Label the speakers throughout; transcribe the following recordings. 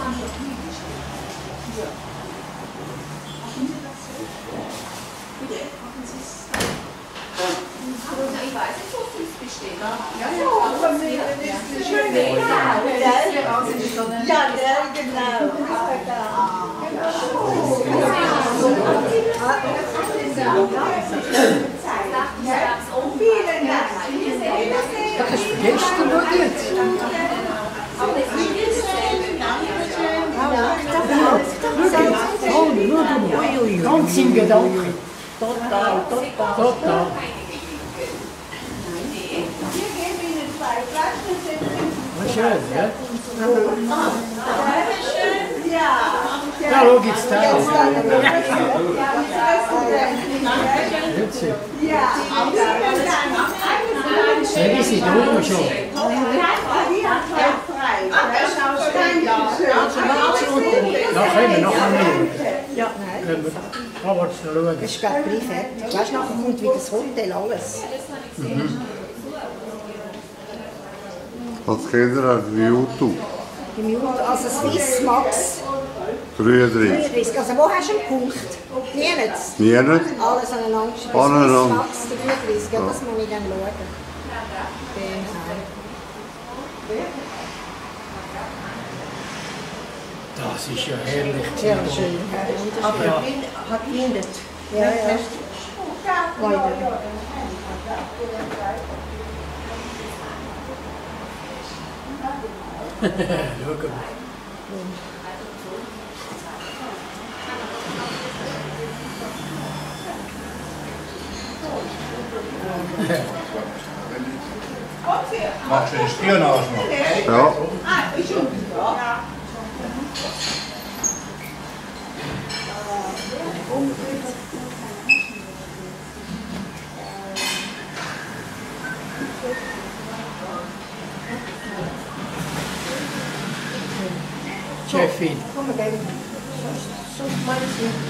Speaker 1: Ich weiß nicht, wo es besteht. Ja,
Speaker 2: Das ist gestern noch jetzt. Ganz im Gedanken.
Speaker 3: Total.
Speaker 2: Total. Schön, ja? Ja, schau jetzt da. Ja, die sind oben schon. Nachher mehr.
Speaker 3: Ja,
Speaker 2: Können wir aber schauen.
Speaker 3: das ist gerade fertig. Weißt du, nachher kommt wieder das Hotel, alles.
Speaker 4: Was kennt ihr auf YouTube?
Speaker 3: Im YouTube, also Swiss Max
Speaker 4: 33.
Speaker 3: 33. Also wo hast du einen Punkt? Nirgends.
Speaker 4: Nie nicht?
Speaker 3: Alles aneinander geschrieben.
Speaker 4: Aneinander.
Speaker 3: Swiss Max 33, ja, das muss ich dann schauen.
Speaker 2: Das ist ja herrlich.
Speaker 3: Ja, schön.
Speaker 5: Aber hat windet.
Speaker 3: Ja. Weiter.
Speaker 2: Schau mal.
Speaker 6: Machst du den Spionage noch?
Speaker 4: Ja.
Speaker 2: Chefin.
Speaker 3: Komm, wir gehen. Sonst mal das nicht.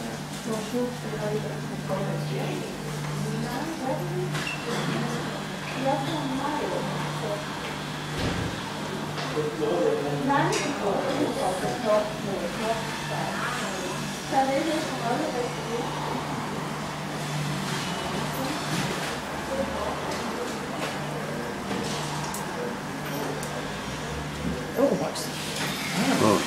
Speaker 3: Oh, Max.
Speaker 4: Oh.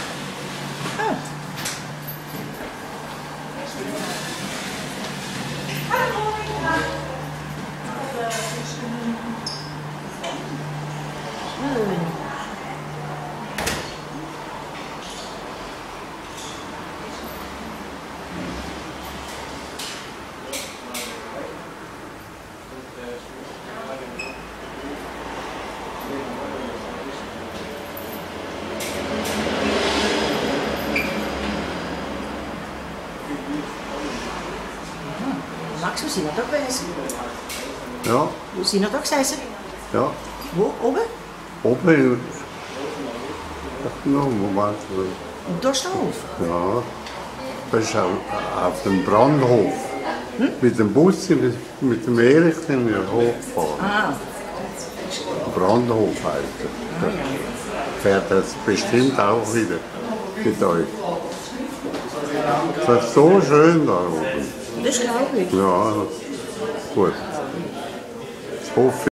Speaker 3: Max, wo sind wir da gewesen?
Speaker 4: Ja.
Speaker 3: Wo sind wir da gesessen?
Speaker 4: Ja.
Speaker 3: Wo? Oben?
Speaker 4: Oben. Noch Moment.
Speaker 3: Und da steht auf.
Speaker 4: Ja. Das ist auf dem Brandhof. Mit dem Bus, mit dem Erich sind wir hochgefahren.
Speaker 3: Ah.
Speaker 4: Brandhof heißt er. Fährt das bestimmt auch wieder mit euch. Das ist so schön da oben.
Speaker 3: Das glaube ich.
Speaker 4: Ja, gut. Das hoffe ich.